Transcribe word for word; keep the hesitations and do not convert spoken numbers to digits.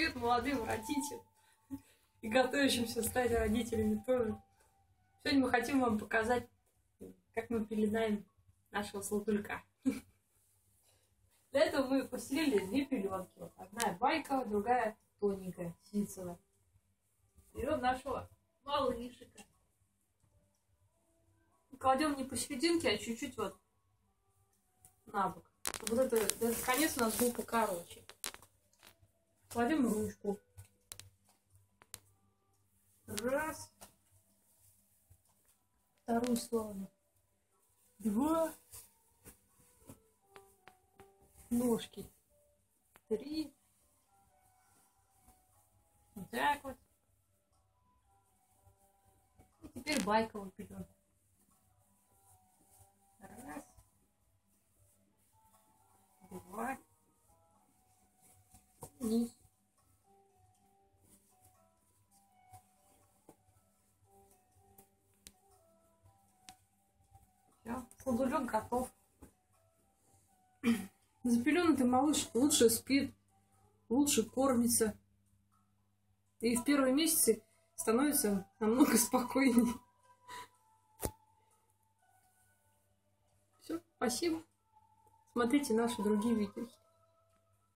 Привет молодым родителям и готовящимся стать родителями тоже. Сегодня мы хотим вам показать, как мы пеленаем нашего Златулька. Для этого мы постелили две пеленки. Вот одна байковая, другая тоненькая, ситцевая. Берем нашего малышика. Кладем не посерединке, а чуть-чуть вот на бок. Чтобы вот это, этот конец у нас был покороче. Кладем ручку. Раз. Вторую сторону. Два. Ножки. Три. Вот так вот. И теперь байковую пеленку. Раз. Два. Вниз. Все, Златулек готов. Запеленутый малыш лучше спит, лучше кормится. И в первые месяцы становится намного спокойнее. Все, спасибо. Смотрите наши другие видео.